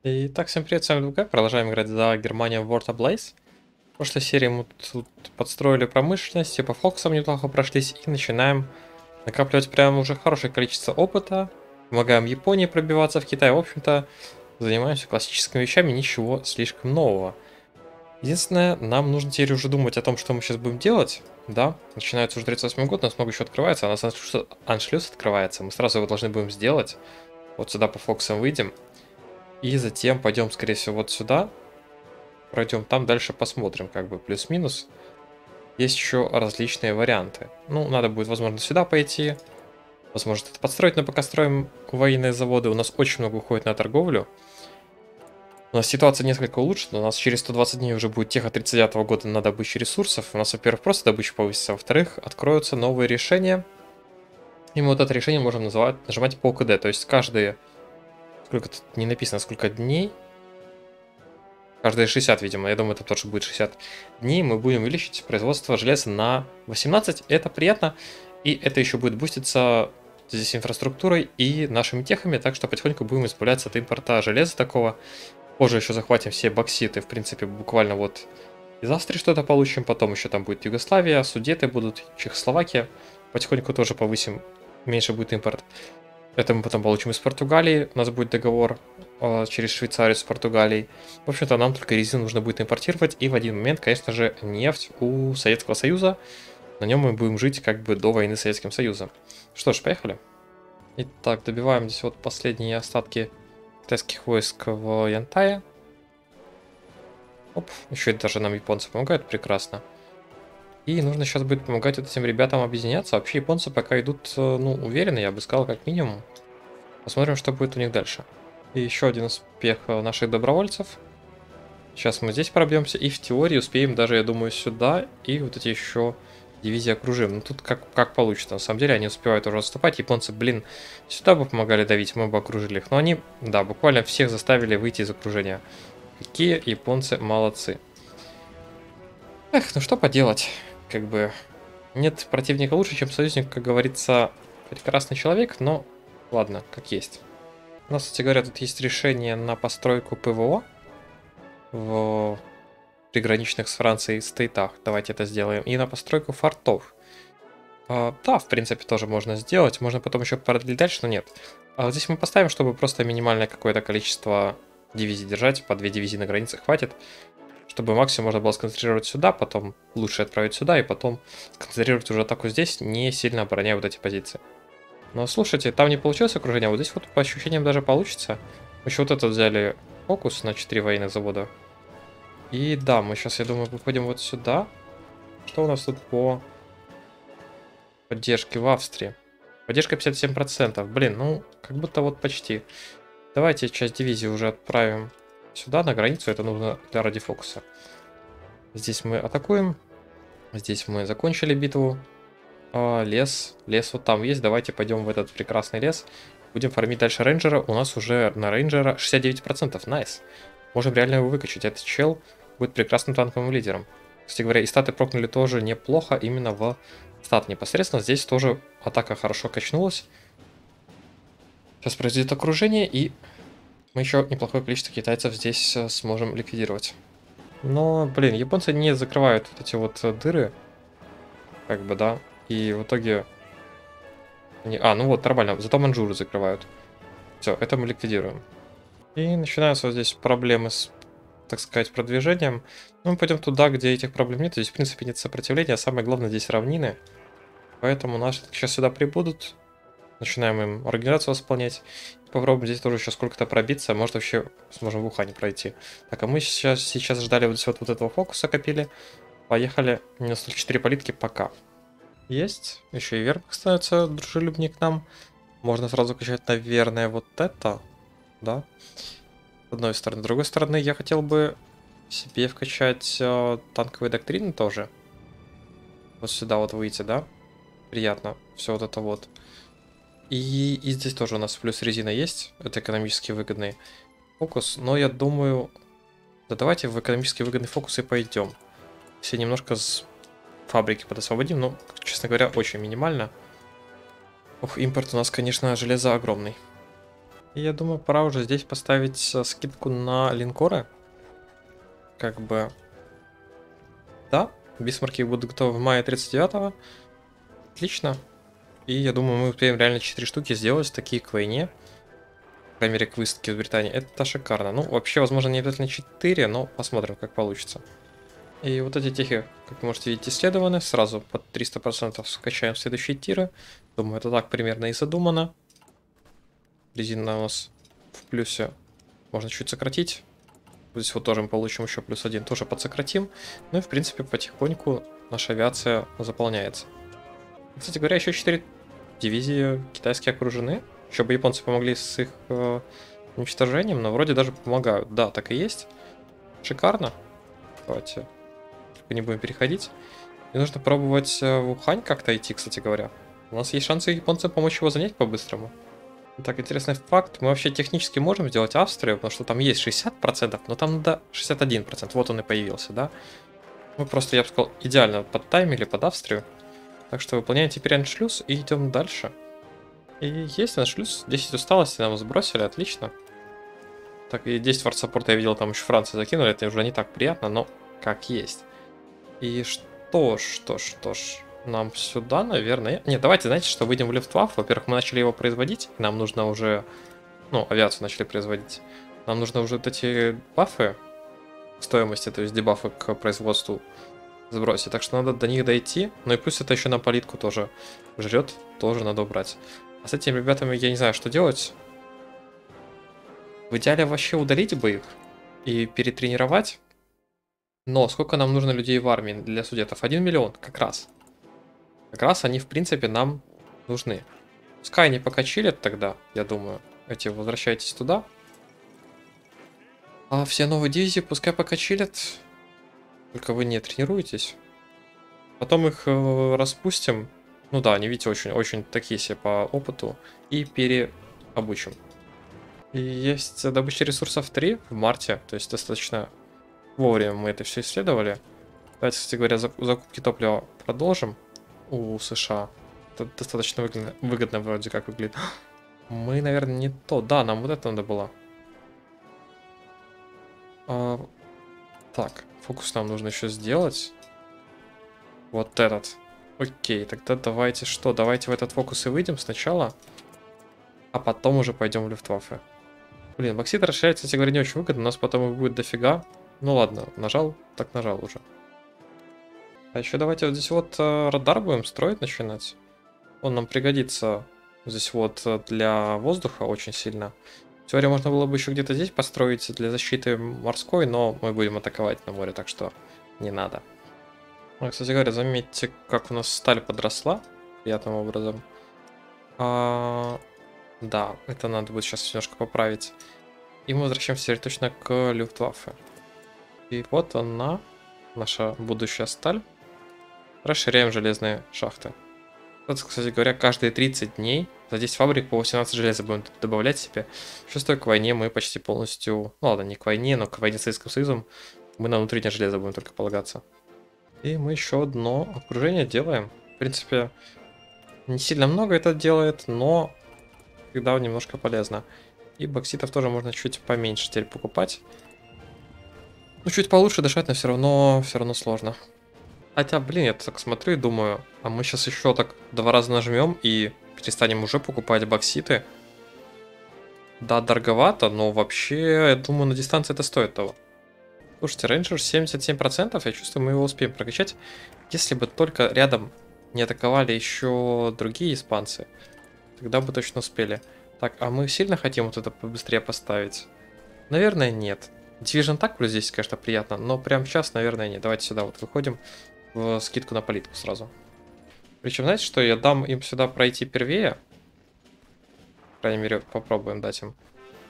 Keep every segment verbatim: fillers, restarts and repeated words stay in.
Итак, всем привет, с вами ДВК. Продолжаем играть за Германию в World of Blaze. В прошлой серии мы тут подстроили промышленность, и по фокусам неплохо прошлись, и начинаем накапливать прям уже хорошее количество опыта. Помогаем Японии пробиваться в Китай. В общем-то, занимаемся классическими вещами, ничего слишком нового. Единственное, нам нужно теперь уже думать о том, что мы сейчас будем делать. Да, начинается уже тридцать восьмой год, у нас много еще открывается, а у нас аншлюз, аншлюз открывается. Мы сразу его должны будем сделать. Вот сюда по фокусам выйдем. И затем пойдем, скорее всего, вот сюда. Пройдем там, дальше посмотрим, как бы плюс-минус. Есть еще различные варианты. Ну, надо будет, возможно, сюда пойти. Возможно, это подстроить, но пока строим военные заводы. У нас очень много уходит на торговлю. У нас ситуация несколько улучшена. У нас через сто двадцать дней уже будет теха тридцать девятого года на добычу ресурсов. У нас, во-первых, просто добыча повысится. Во-вторых, откроются новые решения. И мы вот это решение можем называть, нажимать по КД. То есть каждые... Сколько тут не написано, сколько дней. Каждые шестьдесят, видимо. Я думаю, это тоже будет шестьдесят дней. Мы будем увеличить производство железа на восемнадцать. Это приятно. И это еще будет буститься здесь инфраструктурой и нашими техами. Так что потихоньку будем избавляться от импорта железа такого. Позже еще захватим все бокситы. В принципе, буквально вот из Австрии что-то получим. Потом еще там будет Югославия, Судеты будут, Чехословакия. Потихоньку тоже повысим. Меньше будет импорт. Это мы потом получим из Португалии. У нас будет договор э, через Швейцарию с Португалией. В общем-то, нам только резину нужно будет импортировать. И в один момент, конечно же, нефть у Советского Союза. На нем мы будем жить как бы до войны с Советским Союзом. Что ж, поехали. Итак, добиваем здесь вот последние остатки китайских войск в Янтае. Оп, еще и даже нам японцы помогают, прекрасно. И нужно сейчас будет помогать вот этим ребятам объединяться. Вообще японцы пока идут, ну, уверенно, я бы сказал, как минимум. Посмотрим, что будет у них дальше. И еще один успех наших добровольцев. Сейчас мы здесь пробьемся и в теории успеем даже, я думаю, сюда. И вот эти еще дивизии окружим. Ну тут как, как получится. На самом деле они успевают уже отступать. Японцы, блин, сюда бы помогали давить, мы бы окружили их. Но они, да, буквально всех заставили выйти из окружения. Какие японцы молодцы. Эх, ну что поделать. Как бы нет противника лучше, чем союзник, как говорится, прекрасный человек, но ладно, как есть. У нас, кстати говоря, тут есть решение на постройку ПВО в приграничных с Францией стейтах. Давайте это сделаем. И на постройку фортов. А, да, в принципе, тоже можно сделать. Можно потом еще продлить дальше, но нет. А вот здесь мы поставим, чтобы просто минимальное какое-то количество дивизий держать. По две дивизии на границе хватит. Чтобы максимум можно было сконцентрировать сюда, потом лучше отправить сюда, и потом сконцентрировать уже атаку здесь, не сильно обороняя вот эти позиции. Но слушайте, там не получилось окружение, а вот здесь вот по ощущениям даже получится. Мы еще вот этот взяли фокус на четыре военных завода. И да, мы сейчас, я думаю, выходим вот сюда. Что у нас тут по поддержке в Австрии? Поддержка пятьдесят семь процентов. Блин, ну, как будто вот почти. Давайте часть дивизии уже отправим сюда, на границу. Это нужно для ради фокуса. Здесь мы атакуем. Здесь мы закончили битву. А, лес. Лес вот там есть. Давайте пойдем в этот прекрасный лес. Будем фармить дальше рейнджера. У нас уже на рейнджера шестьдесят девять процентов. Найс. Можем реально его выкачать. Этот чел будет прекрасным танковым лидером. Кстати говоря, и статы прокнули тоже неплохо. Именно в стат непосредственно. Здесь тоже атака хорошо качнулась. Сейчас произойдет окружение, и мы еще неплохое количество китайцев здесь сможем ликвидировать. Но, блин, японцы не закрывают вот эти вот дыры. Как бы, да. И в итоге... Они... А, ну вот, нормально. Зато манжуры закрывают. Все, это мы ликвидируем. И начинаются вот здесь проблемы с, так сказать, продвижением. Ну, мы пойдем туда, где этих проблем нет. Здесь, в принципе, нет сопротивления. А самое главное, здесь равнины. Поэтому наши сейчас сюда прибудут. Начинаем им организацию восполнять. Попробуем здесь тоже еще сколько-то пробиться. Может, вообще сможем в Ухане пройти. Так, а мы сейчас, сейчас ждали вот здесь вот, вот этого фокуса копили. Поехали. Минус четыре политики пока. Есть. Еще и Вермахт становится дружелюбнее к нам. Можно сразу качать, наверное, вот это. Да. С одной стороны. С другой стороны, я хотел бы себе вкачать э, танковые доктрины тоже. Вот сюда вот выйти, да? Приятно. Все вот это вот. И, и здесь тоже у нас плюс резина есть. Это экономически выгодный фокус. Но я думаю... Да давайте в экономически выгодный фокус и пойдем. Все немножко с фабрики подосвободим. Но, честно говоря, очень минимально. Ох, импорт у нас, конечно, железо огромный. И я думаю, пора уже здесь поставить э, скидку на линкоры. Как бы... Да, бисмарки будут готовы в мае тридцать девятого. Отлично. И я думаю, мы успеем реально четыре штуки сделать, такие к войне. По крайней мере, к выставке в Британии. Это шикарно. Ну, вообще, возможно, не обязательно четыре, но посмотрим, как получится. И вот эти техи, как вы можете видеть, исследованы. Сразу под триста процентов скачаем следующие тиры. Думаю, это так примерно и задумано. Резина у нас в плюсе. Можно чуть сократить. Здесь вот тоже мы получим еще плюс один. Тоже подсократим. Ну и, в принципе, потихоньку наша авиация заполняется. Кстати говоря, еще четыре дивизии китайские окружены. Еще бы японцы помогли с их э, уничтожением, но вроде даже помогают. Да, так и есть. Шикарно. Давайте только не будем переходить. И нужно пробовать э, в Ухань как-то идти, кстати говоря. У нас есть шансы японцам помочь его занять по-быстрому. Так, интересный факт. Мы вообще технически можем сделать Австрию, потому что там есть шестьдесят процентов, но там надо шестьдесят один процент. Вот он и появился, да? Мы просто, я бы сказал, идеально подтаймили под Австрию. Так что выполняем теперь аншлюз и идем дальше. И есть аншлюз. десять усталости нам сбросили, отлично. Так, и десять форт-саппорта я видел, там еще Францию закинули. Это уже не так приятно, но как есть. И что ж, что ж, что ж. Нам сюда, наверное... Нет, давайте, знаете, что, выйдем в Люфтваффе. Во-первых, мы начали его производить. И нам нужно уже... Ну, авиацию начали производить. Нам нужно уже вот эти бафы стоимости, то есть дебафы к производству сбросить. Так что надо до них дойти. Ну и пусть это еще на политку тоже жрет. Тоже надо убрать. А с этими ребятами я не знаю, что делать. В идеале вообще удалить бы их и перетренировать. Но сколько нам нужно людей в армии для судетов? Один миллион, как раз. Как раз они, в принципе, нам нужны. Пускай они пока чилят тогда, я думаю. Эти, возвращайтесь туда. А все новые дивизии пускай пока чилят. Только вы не тренируетесь. Потом их э, распустим. Ну да, они, видите, очень-очень такие себе по опыту. И переобучим. И есть добыча ресурсов три в марте. То есть достаточно вовремя мы это все исследовали. Давайте, кстати говоря, закупки топлива продолжим у США. Это достаточно выгодно, выгодно вроде как выглядит. Мы, наверное, не то. Да, нам вот это надо было. А, так, фокус нам нужно еще сделать. Вот этот. Окей, тогда давайте что? Давайте в этот фокус и выйдем сначала. А потом уже пойдем в Люфтваффе. Блин, боксит расширяется, кстати говоря, не очень выгодно. У нас потом их будет дофига. Ну ладно, нажал, так нажал уже. А еще давайте вот здесь вот э, радар будем строить начинать. Он нам пригодится здесь вот для воздуха очень сильно. В теории можно было бы еще где-то здесь построить для защиты морской, но мы будем атаковать на море, так что не надо. Ну, кстати говоря, заметьте, как у нас сталь подросла приятным образом. А, да, это надо будет сейчас немножко поправить. И мы возвращаемся теперь точно к Люфтваффе. И вот она, наша будущая сталь. Расширяем железные шахты. Вот, кстати говоря, каждые тридцать дней за десять фабрик по восемнадцать железа будем добавлять себе. Шестой к войне мы почти полностью... Ну ладно, не к войне, но к войне с Советским Союзом мы на внутреннее железо будем только полагаться. И мы еще одно окружение делаем. В принципе, не сильно много это делает, но всегда немножко полезно. И бокситов тоже можно чуть поменьше теперь покупать. Ну, чуть получше дышать, но все равно, все равно сложно. Хотя, блин, я так смотрю и думаю, а мы сейчас еще так два раза нажмем и перестанем уже покупать бокситы. Да, дороговато, но вообще, я думаю, на дистанции это стоит того. Слушайте, рейнджер семьдесят семь процентов, я чувствую, мы его успеем прокачать. Если бы только рядом не атаковали еще другие испанцы, тогда бы точно успели. Так, а мы сильно хотим вот это побыстрее поставить? Наверное, нет. Division так плюс здесь, конечно, приятно, но прямо сейчас, наверное, нет. Давайте сюда вот выходим в скидку на политику сразу. Причем, знаете что, я дам им сюда пройти первее. По крайней мере, попробуем дать им.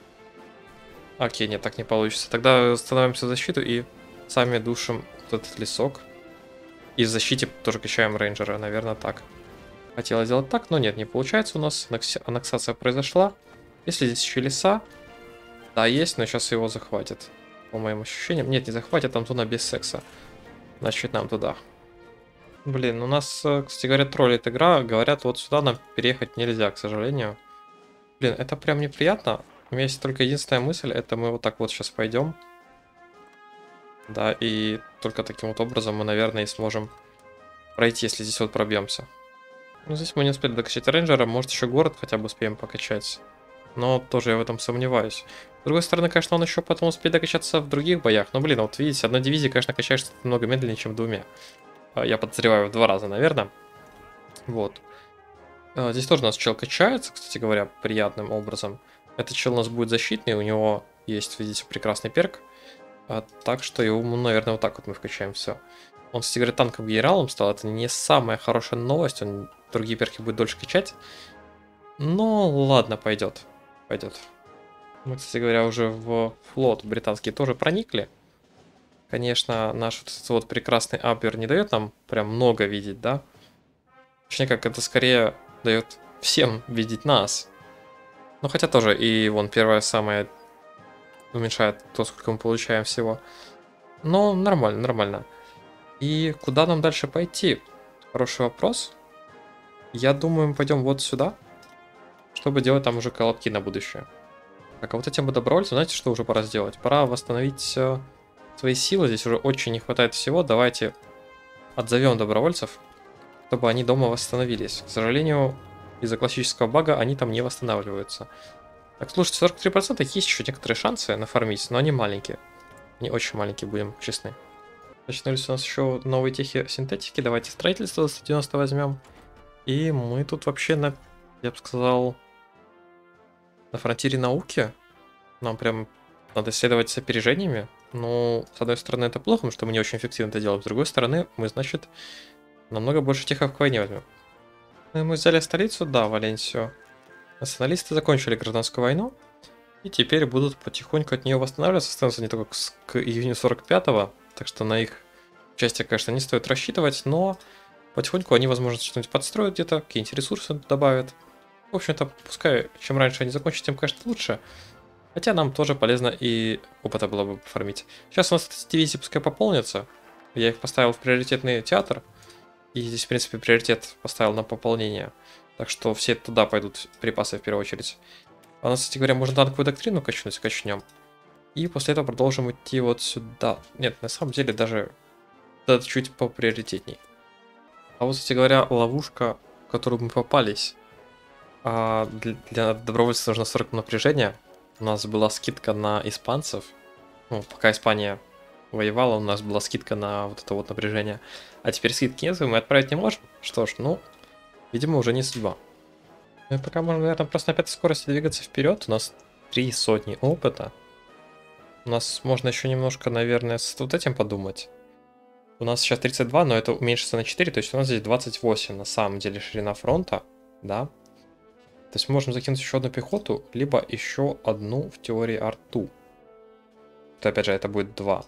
Окей, нет, так не получится. Тогда становимся в защиту и сами душим вот этот лесок. И в защите тоже качаем рейнджера, наверное, так. Хотела сделать так, но нет, не получается у нас. Аннексация произошла. Если здесь еще леса, да, есть, но сейчас его захватит. По моим ощущениям. Нет, не захватит, там туда без секса. Значит, нам туда. Блин, у нас, кстати говоря, троллит игра. Говорят, вот сюда нам переехать нельзя, к сожалению. Блин, это прям неприятно. У меня есть только единственная мысль, это мы вот так вот сейчас пойдем. Да, и только таким вот образом мы, наверное, и сможем пройти, если здесь вот пробьемся. Ну, здесь мы не успели докачать рейнджера, может еще город хотя бы успеем покачать. Но тоже я в этом сомневаюсь. С другой стороны, конечно, он еще потом успеет докачаться в других боях. Но, блин, вот видите, одной дивизии, конечно, качаешься намного медленнее, чем двумя. Я подозреваю, в два раза, наверное. Вот. Здесь тоже у нас чел качается, кстати говоря, приятным образом. Этот чел у нас будет защитный, у него есть, видите, прекрасный перк. А, так что ему, наверное, вот так вот мы вкачаем все. Он, кстати говоря, танковым генералом стал. Это не самая хорошая новость. Он другие перки будет дольше качать. Но ладно, пойдет. Пойдет. Мы, кстати говоря, уже в флот британский тоже проникли. Конечно, наш вот, этот вот прекрасный апер не дает нам прям много видеть, да? Точнее, как это скорее дает всем видеть нас. Ну, хотя тоже, и вон первая самая уменьшает то, сколько мы получаем всего. Но нормально, нормально. И куда нам дальше пойти? Хороший вопрос. Я думаю, мы пойдем вот сюда, чтобы делать там уже колобки на будущее. Так, а вот этим добровольцам, знаете, что уже пора сделать? Пора восстановить э, свои силы. Здесь уже очень не хватает всего. Давайте отзовем добровольцев, чтобы они дома восстановились. К сожалению, из-за классического бага они там не восстанавливаются. Так, слушайте, сорок три процента есть еще некоторые шансы нафармить, но они маленькие. Они очень маленькие, будем честны. Начинались у нас еще новые техи синтетики. Давайте строительство сто девяносто возьмем. И мы тут вообще на, я бы сказал, на фронтире науки. Нам прям надо исследовать с опережениями. Но, с одной стороны, это плохо, потому что мы не очень эффективно это делаем. С другой стороны, мы, значит, намного больше техов к войне возьмем. Ну, мы взяли столицу, да, Валенсию. Националисты закончили гражданскую войну. И теперь будут потихоньку от нее восстанавливаться. Останутся не только к, к июню сорок пятого. Так что на их участие, конечно, не стоит рассчитывать. Но потихоньку они, возможно, что-нибудь подстроят где-то. Какие-нибудь ресурсы добавят. В общем-то, пускай чем раньше они закончат, тем, конечно, лучше. Хотя нам тоже полезно и опыта было бы пофармить. Сейчас у нас эти дивизии пускай пополнятся. Я их поставил в приоритетный театр. И здесь, в принципе, приоритет поставил на пополнение. Так что все туда пойдут припасы в первую очередь. А у нас, кстати говоря, можно танковую доктрину качнуть, качнем. И после этого продолжим идти вот сюда. Нет, на самом деле даже это чуть поприоритетней. А вот, кстати говоря, ловушка, в которую мы попались. А для, для добровольцев нужно сорок напряжения. У нас была скидка на испанцев. Ну, пока Испания воевала, у нас была скидка на вот это вот напряжение. А теперь скидки нет, мы отправить не можем. Что ж, ну, видимо, уже не судьба. Ну и пока можно, наверное, просто на пятой скорости двигаться вперед. У нас три сотни опыта. У нас можно еще немножко, наверное, с вот этим подумать. У нас сейчас тридцать два, но это уменьшится на четыре, то есть у нас здесь двадцать восемь на самом деле ширина фронта, да. То есть мы можем закинуть еще одну пехоту, либо еще одну в теории арту. То опять же это будет два.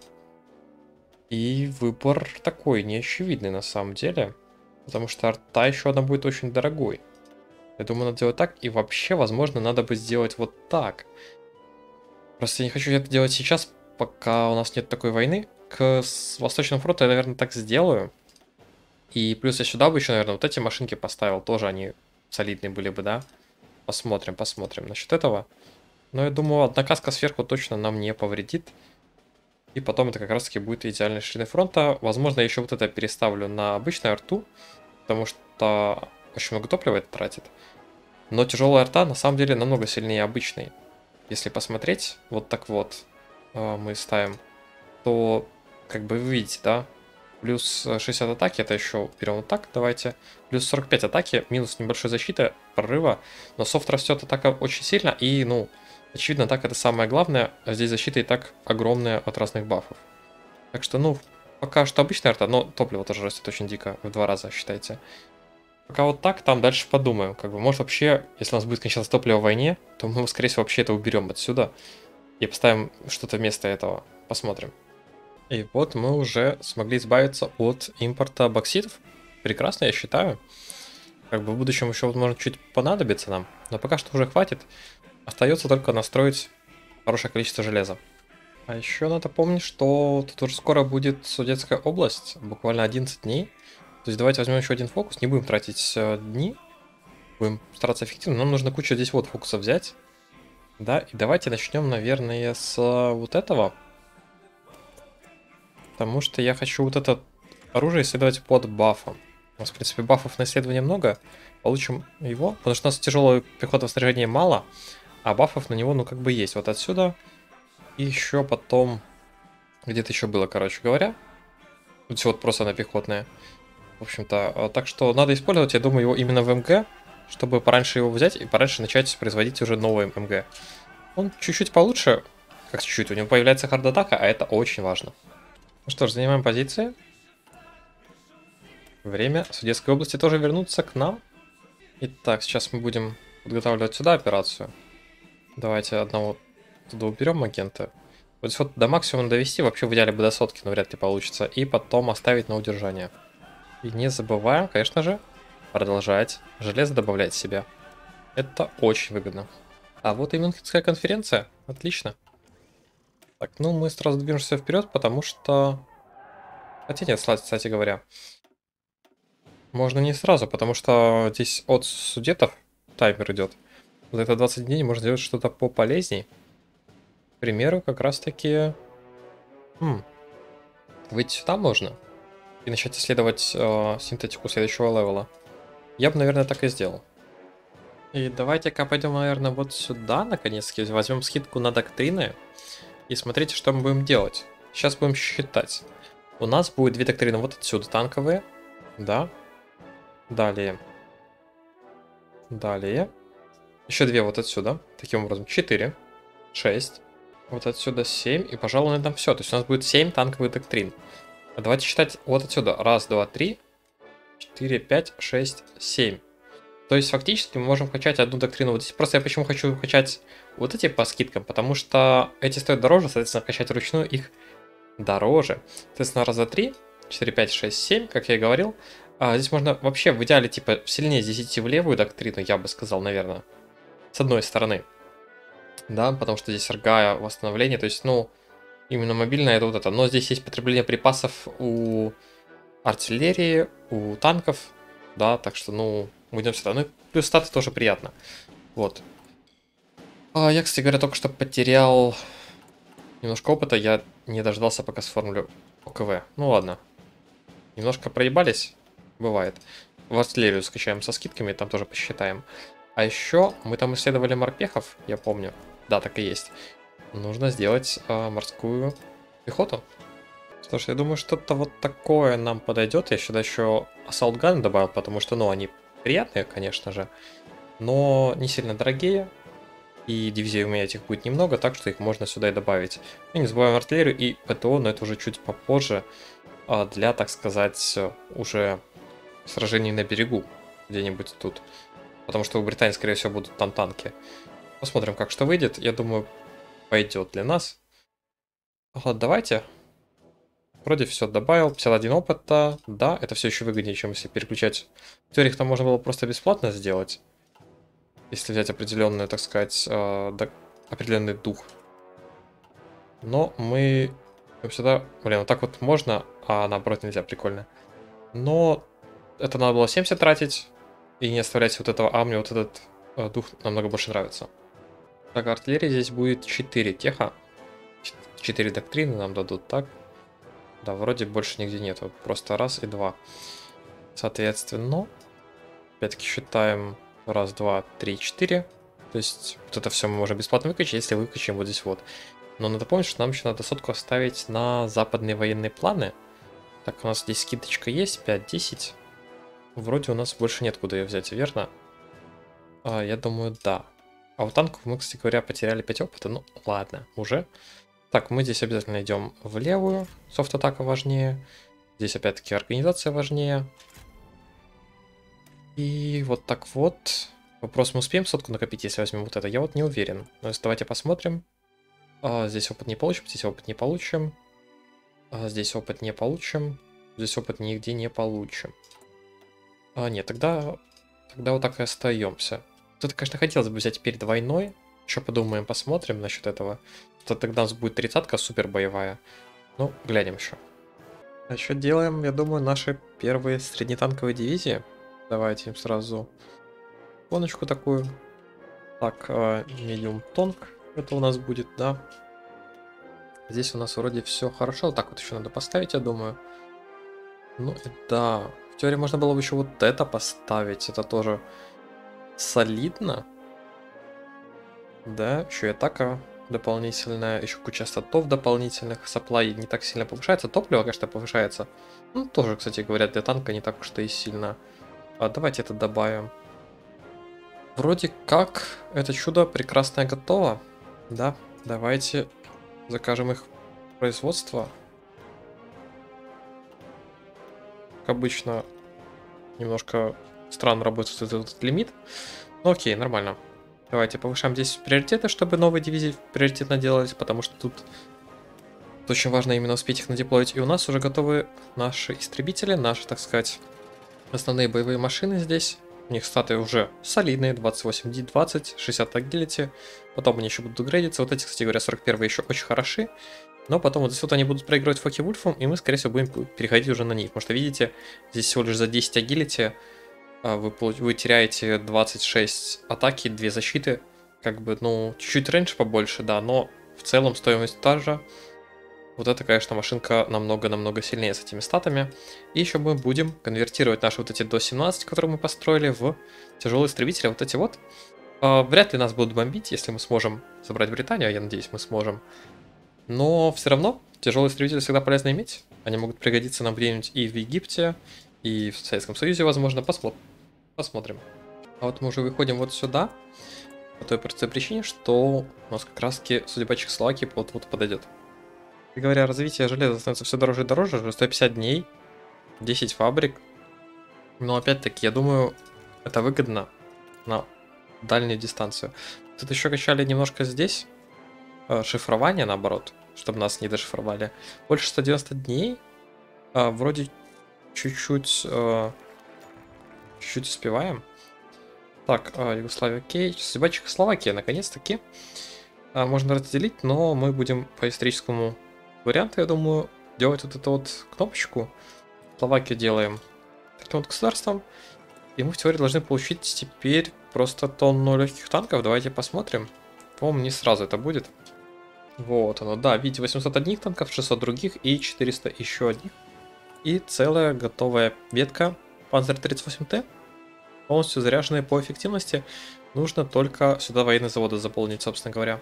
И выбор такой неочевидный на самом деле, потому что арта еще одна будет очень дорогой. Я думаю, надо делать так, и вообще, возможно, надо бы сделать вот так. Просто я не хочу это делать сейчас, пока у нас нет такой войны. К Восточному фронту я, наверное, так сделаю. И плюс я сюда бы еще, наверное, вот эти машинки поставил. Тоже они солидные были бы, да? Посмотрим, посмотрим насчет этого. Но я думаю, одна каска сверху точно нам не повредит. И потом это как раз таки будет идеальной шириной фронта. Возможно, я еще вот это переставлю на обычную арту. Потому что очень много топлива это тратит. Но тяжелая арта на самом деле намного сильнее обычной. Если посмотреть, вот так вот мы ставим, то как бы вы видите, да, плюс шестьдесят атаки, это еще берем вот так, давайте, плюс сорок пять атаки, минус небольшой защиты, прорыва, но софт растет атака очень сильно, и, ну, очевидно, так это самое главное, а здесь защита и так огромная от разных бафов. Так что, ну, пока что обычная арта, но топливо тоже растет очень дико, в два раза, считайте. Пока вот так, там дальше подумаем, как бы, может вообще, если у нас будет кончаться топливо в войне, то мы, скорее всего, вообще это уберем отсюда и поставим что-то вместо этого, посмотрим. И вот мы уже смогли избавиться от импорта бокситов. Прекрасно, я считаю. Как бы в будущем еще, возможно, чуть понадобится нам. Но пока что уже хватит. Остается только настроить хорошее количество железа. А еще надо помнить, что тут уже скоро будет Судетская область. Буквально одиннадцать дней. То есть давайте возьмем еще один фокус. Не будем тратить дни. Будем стараться эффективно. Нам нужно кучу здесь вот фокусов взять. Да, и давайте начнем, наверное, с а, вот этого. Потому что я хочу вот это оружие исследовать под бафом. У нас, в принципе, бафов на исследование много. Получим его, потому что у нас тяжелого пехотного снаряжения мало, а бафов на него, ну, как бы есть. Вот отсюда. И еще потом... Где-то еще было, короче говоря. Вот все вот просто на пехотное. В общем-то, а, так что надо использовать, я думаю, его именно в МГ, чтобы пораньше его взять и пораньше начать производить уже новый МГ. Он чуть-чуть получше, как чуть-чуть, у него появляется хард-атака, а это очень важно. Ну что ж, занимаем позиции. Время Судетской области тоже вернуться к нам. Итак, сейчас мы будем подготавливать сюда операцию. Давайте одного туда уберем агента. Вот здесь вот до максимума довести, вообще в идеале бы до сотки, но вряд ли получится. И потом оставить на удержание. И не забываем, конечно же, продолжать железо добавлять себе. Это очень выгодно. А вот и Мюнхенская конференция. Отлично. Так, ну мы сразу движемся вперед, потому что... Хотя нет, кстати говоря. Можно не сразу, потому что здесь от судетов таймер идет. За это двадцать дней можно сделать что-то пополезней. К примеру, как раз таки... Хм. Выйти сюда можно. И начать исследовать э, синтетику следующего левела. Я бы, наверное, так и сделал. И давайте-ка пойдем, наверное, вот сюда, наконец-таки. Возьмем скидку на доктрины. И смотрите, что мы будем делать. Сейчас будем считать. У нас будет две доктрины вот отсюда, танковые. Да. Далее. Далее. Еще две вот отсюда. Таким образом, четыре. шесть. Вот отсюда семь. И, пожалуй, на этом все. То есть у нас будет семь танковых доктрин. А давайте считать вот отсюда. Раз, два, три. четыре, пять, шесть, семь. То есть фактически мы можем качать одну доктрину. Вот здесь просто я почему хочу качать вот эти по скидкам. Потому что эти стоят дороже. Соответственно, качать вручную их дороже. Соответственно, раз, два, три. четыре, пять, шесть, семь, как я и говорил. А здесь можно вообще в идеале типа сильнее здесь идти в левую доктрину, я бы сказал, наверное. С одной стороны. Да, потому что здесь РГА, восстановление, то есть, ну, именно мобильное это вот это. Но здесь есть потребление припасов у артиллерии, у танков, да, так что, ну, мы идем сюда. Ну, и плюс статы тоже приятно. Вот. А я, кстати говоря, только что потерял немножко опыта, я не дождался, пока сформулю ОКВ. Ну ладно. Немножко проебались. Бывает. В артиллерию скачаем со скидками, там тоже посчитаем. А еще мы там исследовали морпехов, я помню. Да, так и есть. Нужно сделать э, морскую пехоту. Что ж, я думаю, что-то вот такое нам подойдет. Я сюда еще Assault Gun добавил, потому что, ну, они приятные, конечно же. Но не сильно дорогие. И дивизий у меня этих будет немного, так что их можно сюда и добавить. И не забываем артиллерию и ПТО, но это уже чуть попозже. Для, так сказать, уже сражений на берегу, где-нибудь тут. Потому что у Британии, скорее всего, будут там танки. Посмотрим, как что выйдет. Я думаю, пойдет для нас. Ага, давайте. Вроде все добавил. пятьдесят один опыта. Да, это все еще выгоднее, чем если переключать. В теории их там можно было просто бесплатно сделать. Если взять определенную, так сказать, э, да, определенный дух. Но мы сюда... Блин, вот так вот можно, а наоборот нельзя, прикольно. Но это надо было семьдесят тратить и не оставлять вот этого, а мне вот этот э, дух намного больше нравится. Так, артиллерия здесь будет четыре теха. четыре доктрины нам дадут, так? Да, вроде больше нигде нету, просто раз и два. Соответственно, опять-таки считаем раз, два, три, четыре. То есть вот это все мы можем бесплатно выкачать, если выкачаем вот здесь вот. Но надо помнить, что нам еще надо сотку оставить на западные военные планы. Так, у нас здесь скидочка есть, пять-десять. Вроде у нас больше нет куда ее взять, верно? А, я думаю, да. А у танков мы, кстати говоря, потеряли пять опыта. Ну, ладно, уже. Так, мы здесь обязательно идем в левую. Софт-атака важнее. Здесь опять-таки организация важнее. И вот так вот. Вопрос, мы успеем сотку накопить, если возьмем вот это? Я вот не уверен. Но давайте посмотрим. А, здесь опыт не получим, здесь опыт не получим. А, здесь опыт не получим. Здесь опыт нигде не получим. А, нет, тогда, тогда вот так и остаемся. Тут, конечно, хотелось бы взять перед войной. Еще подумаем, посмотрим насчет этого. То тогда у нас будет тридцатка супер боевая. Ну, глянем еще. А еще делаем, я думаю, наши первые среднетанковые дивизии. Давайте им сразу гоночку такую. Так, медиум тонк это у нас будет, да. Здесь у нас вроде все хорошо. Так вот еще надо поставить, я думаю. Ну и да, в теории можно было бы еще вот это поставить. Это тоже солидно. Да, еще и атака дополнительная, еще куча статов дополнительных. Supply не так сильно повышается. Топливо, конечно, повышается. Ну, тоже, кстати говоря, для танка не так уж и сильно. А давайте это добавим. Вроде как это чудо прекрасное готово. Да, давайте закажем их производство. Как обычно, немножко странно работает этот, этот лимит. Ну окей, нормально. Давайте повышаем здесь приоритеты, чтобы новые дивизии приоритетно делались, потому что тут очень важно именно успеть их надеплоить. И у нас уже готовы наши истребители, наши, так сказать, основные боевые машины здесь. У них статы уже солидные, двадцать восемь ди двадцать, шестьдесят агилити. Потом они еще будут грейдиться. Вот эти, кстати говоря, сорок первые еще очень хороши. Но потом вот здесь вот они будут проигрывать Фоки Вульфом, и мы, скорее всего, будем переходить уже на них. Потому что, видите, здесь всего лишь за десять агилити вы, вы теряете двадцать шесть атаки, две защиты. Как бы, ну, чуть-чуть рейндж побольше, да, но в целом стоимость та же. Вот это, конечно, машинка намного-намного сильнее с этими статами. И еще мы будем конвертировать наши вот эти до семнадцать, которые мы построили, в тяжелые истребители. Вот эти вот. А, вряд ли нас будут бомбить, если мы сможем собрать Британию. Я надеюсь, мы сможем. Но все равно тяжелые истребители всегда полезно иметь. Они могут пригодиться нам где-нибудь и в Египте, и в Советском Союзе, возможно. Посмо... Посмотрим. А вот мы уже выходим вот сюда. По той простой причине, что у нас как раз-таки судьба Чехословакии вот-вот подойдет. И говоря, развитие железа становится все дороже и дороже, уже сто пятьдесят дней, десять фабрик. Но опять-таки, я думаю, это выгодно на дальнюю дистанцию. Тут еще качали немножко здесь э, шифрование, наоборот, чтобы нас не дошифровали. Больше ста девяноста дней. Э, вроде чуть-чуть э, чуть-чуть успеваем. Так, э, Югославия, окей. Судьба Чехословакии, наконец-таки. Э, можно разделить, но мы будем по историческому варианту, я думаю, делать вот эту вот кнопочку. Словакию делаем таким вот государством. И мы в теории должны получить теперь просто тонну легких танков. Давайте посмотрим. По-моему, не сразу это будет. Вот оно, да, видите, восемьсот одних танков, шестьсот других и четыреста еще одних. И целая готовая ветка Панцер тридцать восемь Т. Полностью заряженная по эффективности. Нужно только сюда военные заводы заполнить, собственно говоря.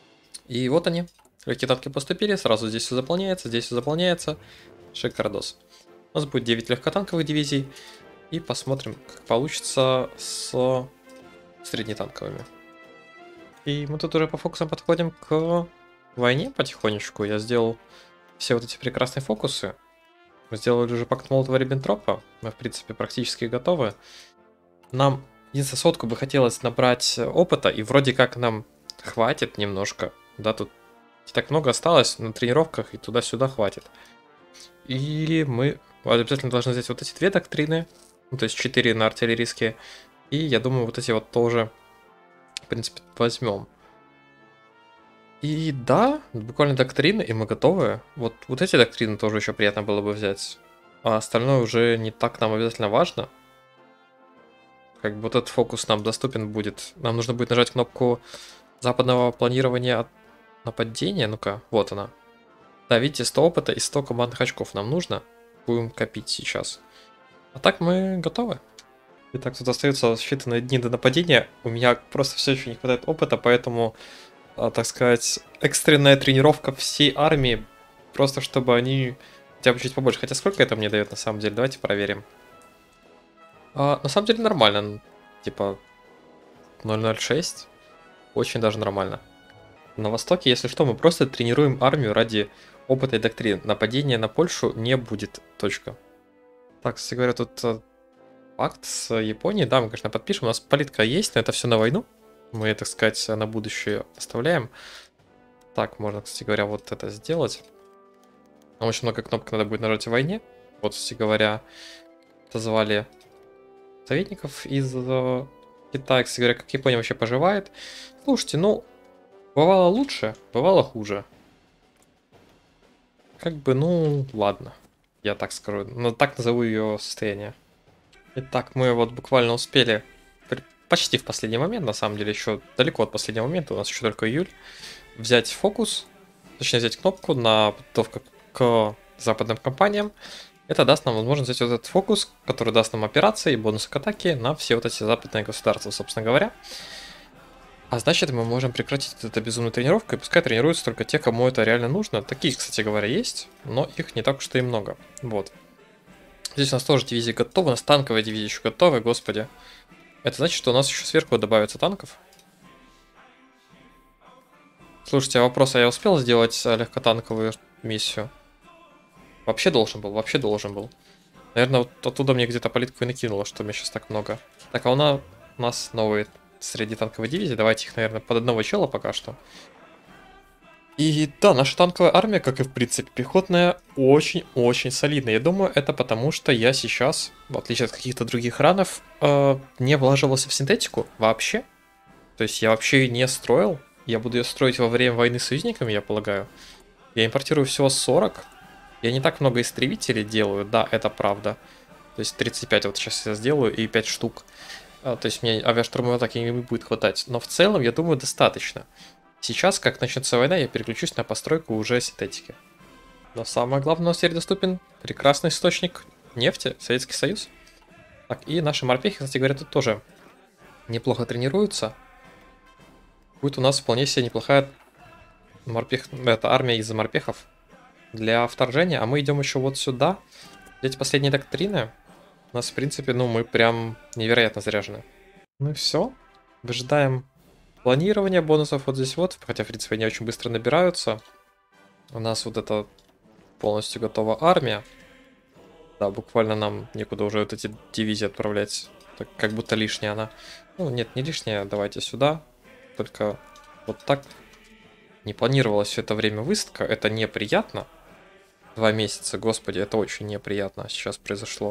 И вот они. Легкие танки поступили, сразу здесь все заполняется, здесь все заполняется. Шикардос. У нас будет девять легкотанковых дивизий. И посмотрим, как получится с среднетанковыми. И мы тут уже по фокусам подходим к войне потихонечку. Я сделал все вот эти прекрасные фокусы. Мы сделали уже пакт Молотова-Риббентропа. Мы, в принципе, практически готовы. Нам единственное сотку бы хотелось набрать опыта. И вроде как нам хватит немножко. Да, тут не так много осталось на тренировках. И туда-сюда хватит. И мы обязательно должны взять вот эти две доктрины. Ну, то есть четыре на артиллерийские. И я думаю, вот эти вот тоже, в принципе, возьмем. И да, буквально доктрины, и мы готовы. Вот, вот эти доктрины тоже еще приятно было бы взять. А остальное уже не так нам обязательно важно. Как бы вот этот фокус нам доступен будет. Нам нужно будет нажать кнопку западного планирования от нападения. Ну-ка, вот она. Да, видите, сто опыта и сто командных очков нам нужно. Будем копить сейчас. А так мы готовы. Итак, тут остается считанные дни до нападения. У меня просто все еще не хватает опыта, поэтому, так сказать, экстренная тренировка всей армии. Просто чтобы они хотя бы чуть побольше. Хотя сколько это мне дает на самом деле? Давайте проверим. А, на самом деле нормально. Типа ноль ноль шесть. Очень даже нормально. На востоке, если что, мы просто тренируем армию ради опыта и доктрин. Нападения на Польшу не будет. Точка. Так, кстати говоря, тут uh, пакт с Японией. Да, мы, конечно, подпишем. У нас политика есть, но это все на войну. Мы, так сказать, на будущее оставляем. Так, можно, кстати говоря, вот это сделать. Нам очень много кнопок надо будет нажать в войне. Вот, кстати говоря, созвали советников из uh, Китая. Кстати говоря, как Япония вообще поживает. Слушайте, ну, бывало лучше, бывало хуже. Как бы, ну, ладно. Я так скажу, ну так назову ее состояние. Итак, мы вот буквально успели почти в последний момент, на самом деле, еще далеко от последнего момента, у нас еще только июль, взять фокус, точнее взять кнопку на подготовку к западным компаниям. Это даст нам возможность взять вот этот фокус, который даст нам операции и бонусы к атаке на все вот эти западные государства, собственно говоря. А значит, мы можем прекратить эту безумную тренировку, и пускай тренируются только те, кому это реально нужно. Такие, кстати говоря, есть, но их не так уж и много. Вот. Здесь у нас тоже дивизия готова, у нас танковая дивизия еще готова, господи. Это значит, что у нас еще сверху добавится танков. Слушайте, а вопрос, а я успел сделать легкотанковую миссию? Вообще должен был, вообще должен был. Наверное, вот оттуда мне где-то политику и накинуло, что у меня сейчас так много. Так, а у нас, у нас новые среди танковой дивизии. Давайте их, наверное, под одного чела пока что. И да, наша танковая армия, как и в принципе пехотная, очень-очень солидная. Я думаю, это потому, что я сейчас, в отличие от каких-то других ранов, э, не влаживался в синтетику вообще. То есть я вообще не строил. Я буду ее строить во время войны с союзниками, я полагаю. Я импортирую всего сорок. Я не так много истребителей делаю, да, это правда. То есть тридцать пять вот сейчас я сделаю и пять штук. То есть мне авиаштурмовой атаки не будет хватать. Но в целом, я думаю, достаточно. Сейчас, как начнется война, я переключусь на постройку уже синтетики. Но самое главное, у нас теперь доступен прекрасный источник нефти, Советский Союз. Так, и наши морпехи, кстати говоря, тут тоже неплохо тренируются. Будет у нас вполне себе неплохая морпех... это армия из морпехов для вторжения. А мы идем еще вот сюда. Эти последние доктрины. У нас, в принципе, ну, мы прям невероятно заряжены. Ну и все. Выжидаем планирование бонусов вот здесь вот. Хотя, в принципе, они очень быстро набираются. У нас вот это полностью готова армия. Да, буквально нам некуда уже вот эти дивизии отправлять. Так, как будто лишняя она. Ну, нет, не лишняя. Давайте сюда. Только вот так. Не планировалось все это время выставка. Это неприятно. Два месяца, господи, это очень неприятно сейчас произошло.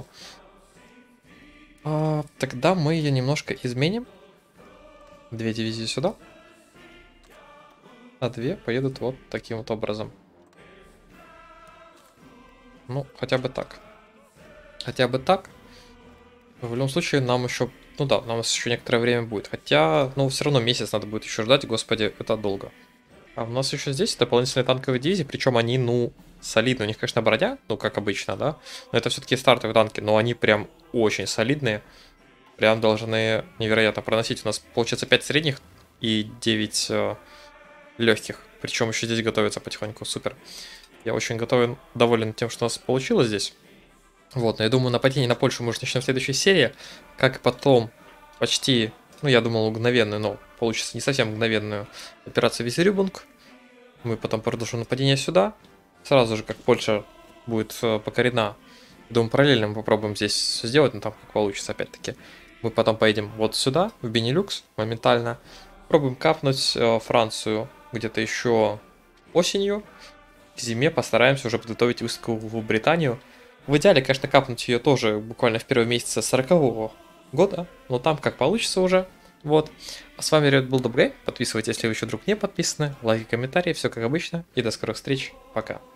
А, тогда мы ее немножко изменим. Две дивизии сюда. А две поедут вот таким вот образом. Ну, хотя бы так. Хотя бы так. В любом случае, нам еще... Ну да, нам еще некоторое время будет. Хотя, ну, все равно месяц надо будет еще ждать. Господи, это долго. А у нас еще здесь дополнительные танковые дивизии. Причем они, ну, солидные. У них, конечно, броня, ну, как обычно, да. Но это все-таки стартовые танки. Но они прям очень солидные. Прям должны невероятно проносить. У нас получается пять средних и девять э, легких. Причем еще здесь готовится потихоньку. Супер. Я очень готовен, доволен тем, что у нас получилось здесь. Вот, но я думаю, нападение на Польшу мы уже начнем в следующей серии. Как и потом почти, ну я думал, мгновенную, но получится не совсем мгновенную операцию Визерюбунг. Мы потом продолжим нападение сюда. Сразу же, как Польша будет э, покорена. Думаю, параллельно мы попробуем здесь все сделать, но там как получится опять-таки. Мы потом поедем вот сюда, в Бенилюкс, моментально. Пробуем капнуть э, Францию где-то еще осенью. К зиме постараемся уже подготовить высадку в Британию. В идеале, конечно, капнуть ее тоже буквально в первые месяцы сорокового года, но там как получится уже. Вот. А с вами Red Bull Dub Guy. Подписывайтесь, если вы еще вдруг не подписаны. Лайки, комментарии, все как обычно. И до скорых встреч. Пока.